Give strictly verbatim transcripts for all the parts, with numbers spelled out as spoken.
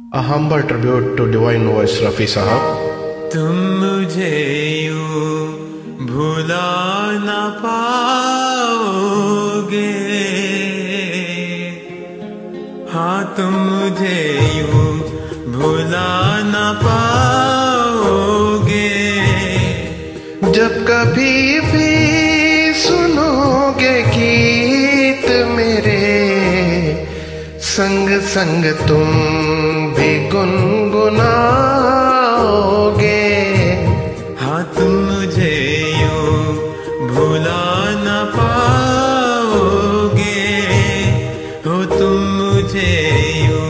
A humble tribute to Divine Voice Rafi साहब। तुम मुझे यूं भुला न पाओगे, हाँ तुम मुझे यूं भुला न पाओगे। जब कभी भी सुनोगे गीत मेरे, संग संग तुम भी गुनगुनाओगे। हाँ तुम मुझे यूं भुला न पाओगे, हो तुम मुझे यूं।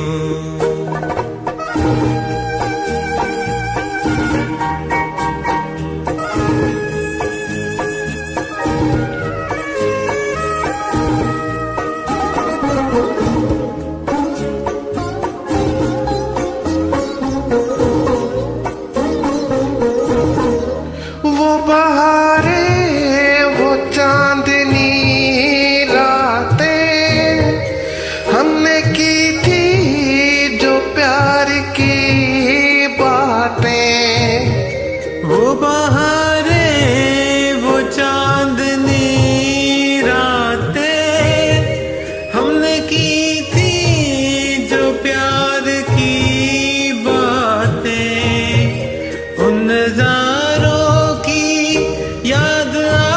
वो बहारे वो चांदनी रातें हमने की थी जो प्यार की बातें। वो बहारे वो चांदनी रातें हमने की थी जो प्यार की बातें। उन नजारों की याद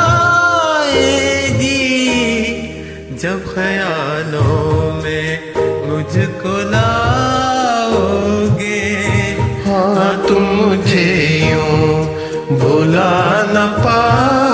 आएगी जब ख्यालों में मुझको लाओगे। हाँ तुम मुझे यूं भुला न पाओगे।